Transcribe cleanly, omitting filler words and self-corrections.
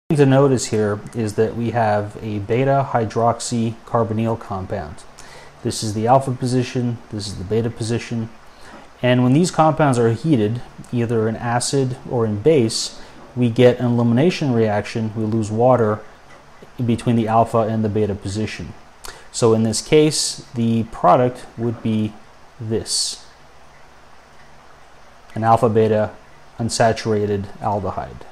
The thing to notice here is that we have a beta hydroxy carbonyl compound. This is the alpha position, this is the beta position, and when these compounds are heated, either in acid or in base, we get an elimination reaction. We lose water between the alpha and the beta position. So in this case, the product would be this, an alpha-beta unsaturated aldehyde.